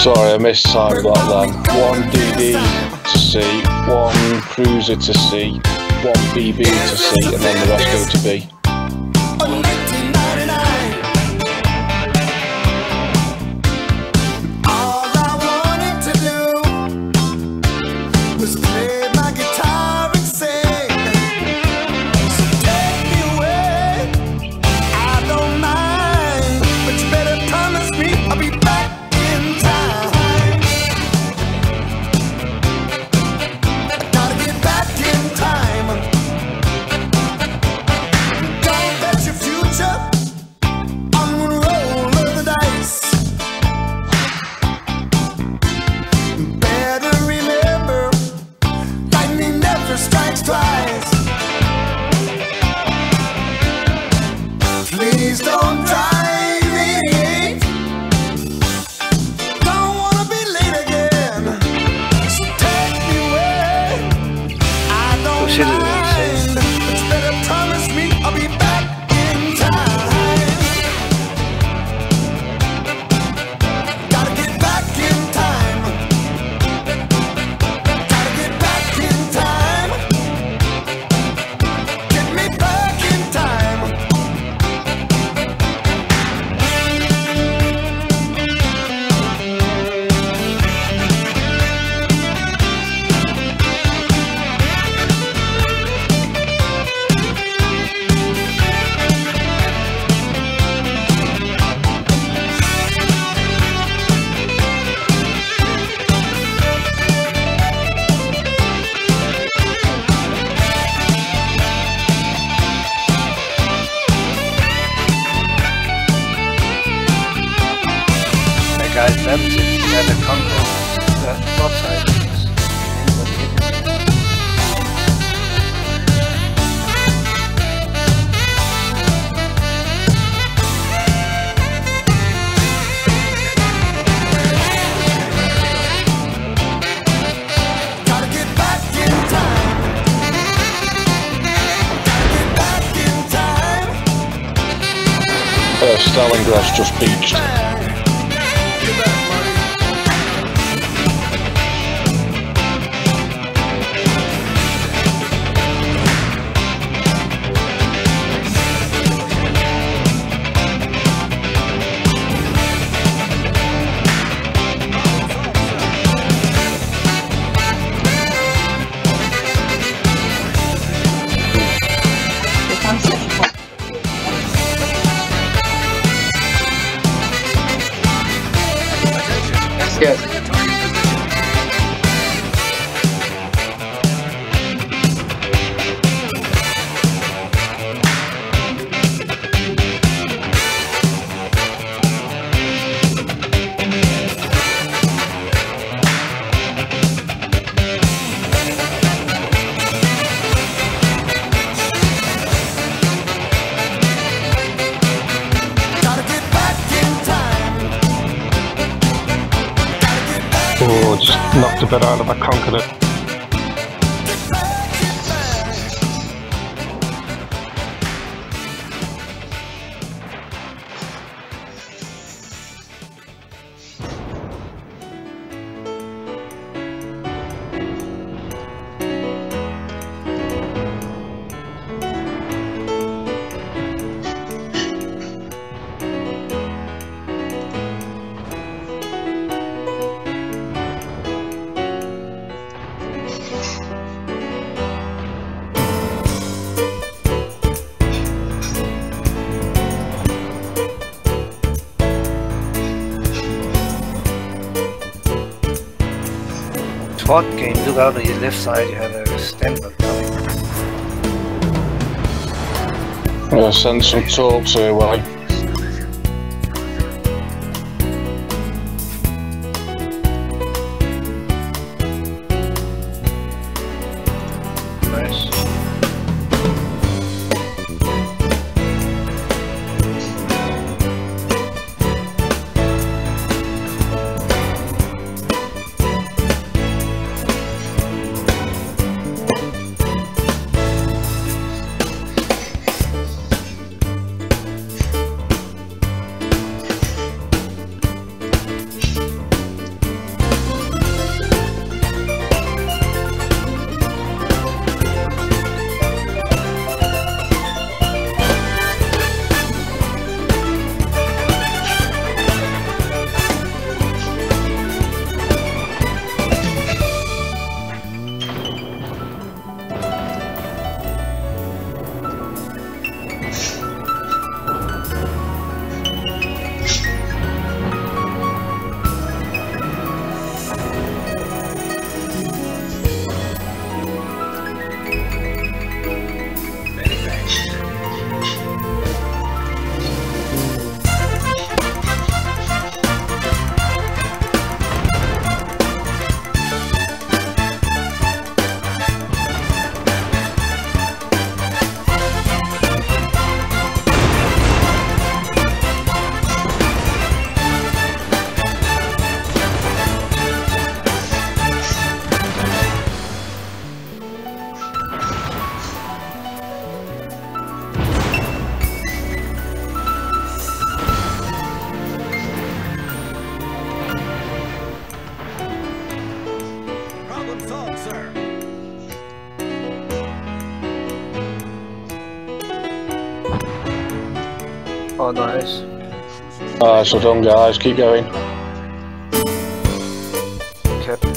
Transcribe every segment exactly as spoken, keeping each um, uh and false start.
Sorry, I mistimed that then. One D D to C, one cruiser to C, one B B to C, and then the rest go to B. Uh, Stalingrad's just beached. Yes. Oh, just knocked a bit out of that Conqueror. SWAT game, look out on your left side, you have a standard coming. Yeah, send some torps her way. Nice. Oh, nice. Alright, so done guys, keep going. Captain.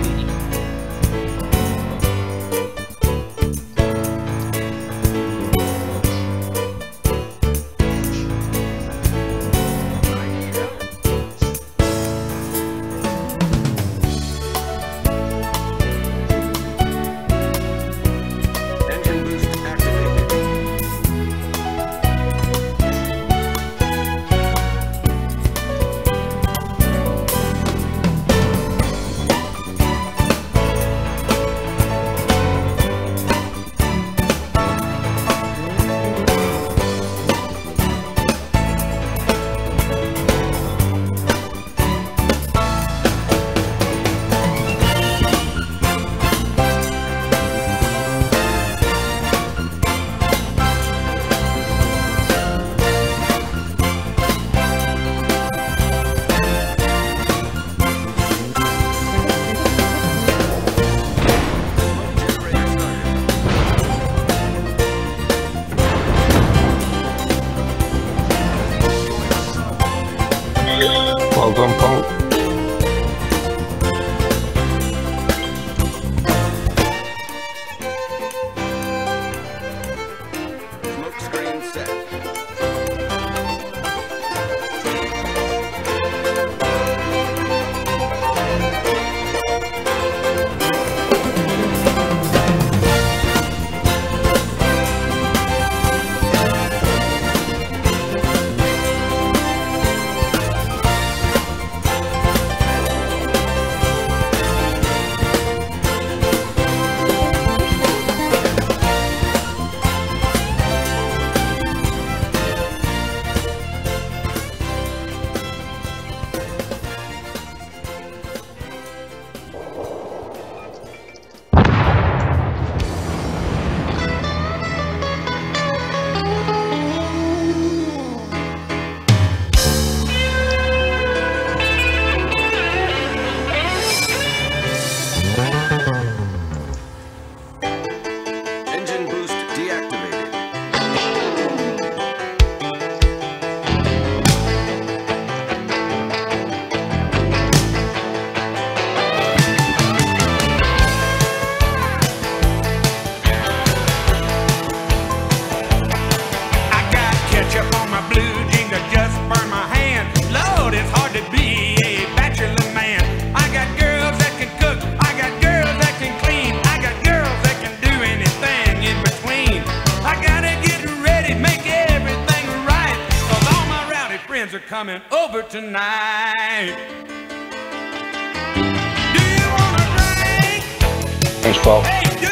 Well done, Punk. Smoke screen set. Engine boost deactivated. I got ketchup on my blue jeans that just burned my hand. Lord, it's hard to be a bachelor man. I got girls that can cook, I got girls that can clean, I got girls that can do anything in between. I gotta get ready, make everything right, 'cause all my rowdy friends are coming over tonight. Do you wanna drink? Thanks, Paul. Hey, do